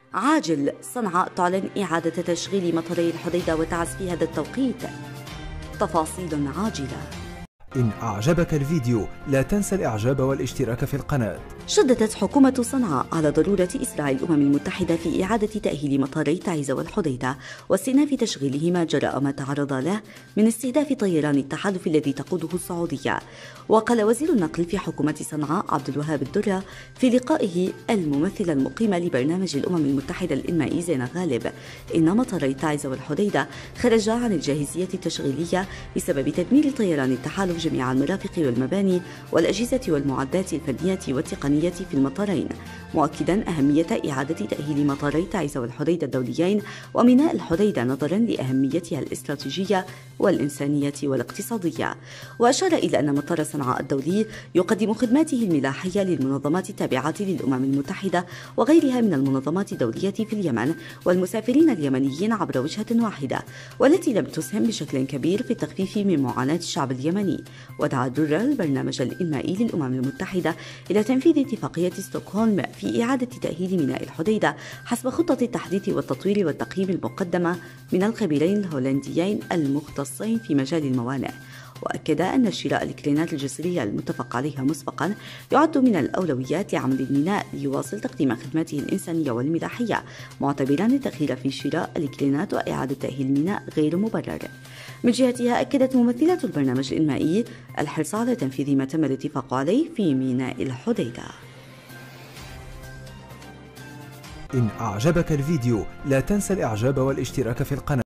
عاجل، صنعاء تعلن إعادة تشغيل مطاري الحديدة وتعز في هذا التوقيت. تفاصيل عاجلة. إن أعجبك الفيديو لا تنسى الإعجاب والاشتراك في القناة. شددت حكومة صنعاء على ضرورة إسراع الأمم المتحدة في إعادة تأهيل مطاري تعز والحديدة واستئناف تشغيلهما جراء ما تعرض له من استهداف طيران التحالف الذي تقوده السعودية. وقال وزير النقل في حكومة صنعاء عبد الوهاب الدرة في لقائه الممثل المقيم لبرنامج الأمم المتحدة الإنمائي زين غالب إن مطاري تعز والحديدة خرجا عن الجاهزية التشغيلية بسبب تدمير طيران التحالف جميع المرافق والمباني والأجهزة والمعدات الفنية والتقنية في المطارين، مؤكدا أهمية إعادة تأهيل مطاري تعز والحديدة الدوليين وميناء الحديدة نظرا لأهميتها الاستراتيجية والإنسانية والاقتصادية. وأشار إلى أن مطار صنعاء الدولي يقدم خدماته الملاحية للمنظمات التابعة للأمم المتحدة وغيرها من المنظمات الدولية في اليمن والمسافرين اليمنيين عبر وجهة واحدة، والتي لم تسهم بشكل كبير في التخفيف من معاناة الشعب اليمني. ودعا درة البرنامج الإنمائي للأمم المتحدة إلى تنفيذ اتفاقية ستوكهولم في إعادة تأهيل ميناء الحديدة حسب خطة التحديث والتطوير والتقييم المقدمة من الخبيرين الهولنديين المختصين في مجال الموانئ. وأكد أن شراء الكرينات الجسرية المتفق عليها مسبقا يعد من الأولويات لعمل الميناء ليواصل تقديم خدماته الإنسانية والملاحية، معتبرا التأخير في شراء الكرينات وإعادة تأهيل الميناء غير مبرر. من جهتها أكدت ممثلة البرنامج الإنمائي الحرص على تنفيذ ما تم الاتفاق عليه في ميناء الحديدة. إن أعجبك الفيديو لا تنسى الإعجاب والاشتراك في القناة.